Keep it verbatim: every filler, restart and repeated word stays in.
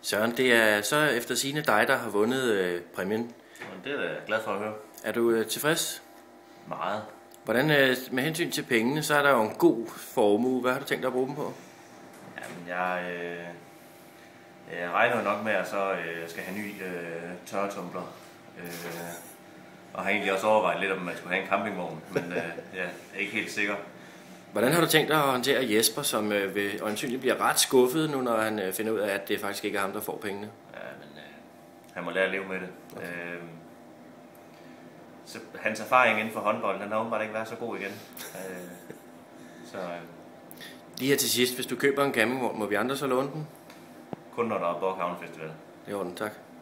Søren, det er så efter sigende dig, der har vundet øh, præmien. Det er jeg glad for at høre. Er du øh, tilfreds? Meget. Hvordan, øh, med hensyn til pengene, så er der jo en god formue. Hvad har du tænkt dig at bruge dem på? Jamen, jeg, øh, jeg regner jo nok med, at så øh, skal have ny øh, tørretumbler. Øh, og har egentlig også overvejet lidt, om man skulle have en campingvogn, men øh, jeg er ikke helt sikker. Hvordan har du tænkt dig at håndtere Jesper, som øh, vil øjensynligt bliver ret skuffet nu, når han øh, finder ud af, at det faktisk ikke er ham, der får pengene? Ja, men øh, han må lære at leve med det. Okay. Øh, så hans erfaring inden for håndbold, den har åbenbart ikke været så god igen. øh, så øh, Lige her til sidst, hvis du køber en campingvogn, må vi andre så låne den? kun når der er Borg Havne Festival. Det er ordentligt, tak.